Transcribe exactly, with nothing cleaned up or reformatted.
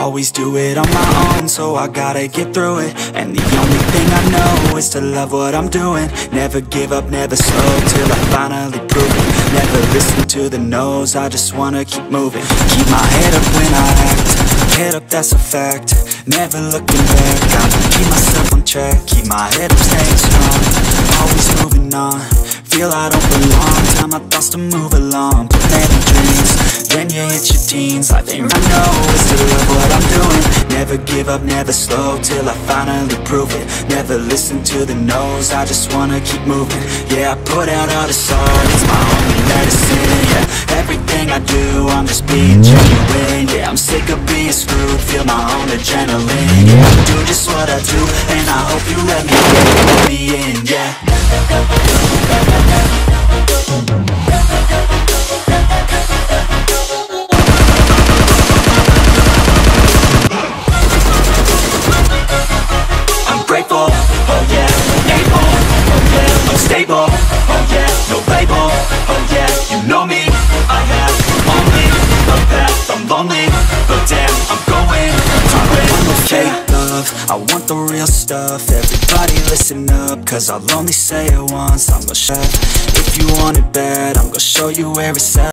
always do it on my own, so I gotta get through it. And the only thing I know is to love what I'm doing. Never give up, never slow, till I finally prove it. Never listen to the no's, I just wanna keep moving. Keep my head up when I act, head up, that's a fact. Never looking back, gotta keep myself on track. Keep my head up, staying strong, always moving on. Feel I don't belong, time my thoughts to move along. Put many dreams, then you hit your teens. Life ain't right, no, is to love what I'm doing. Never give up, never slow, till I finally prove it. Never listen to the no's, I just wanna keep moving. Yeah, I put out all this art, it's my only medicine. Yeah, everything I do, I'm just being genuine. Yeah, I'm sick of being screwed, feel my own adrenaline. Yeah, I do just what I do, and I hope you let me in, let me in, yeah. I'm grateful, oh yeah, able, oh yeah, I'm stable, oh yeah, no label, oh yeah, you know me, I have only a path, I'm lonely, but damn, I'm going through it. I'm okay. I want the real stuff, everybody listen up, cause I'll only say it once, I'm gonna share. If you want it bad, I'm gonna show you where it's at.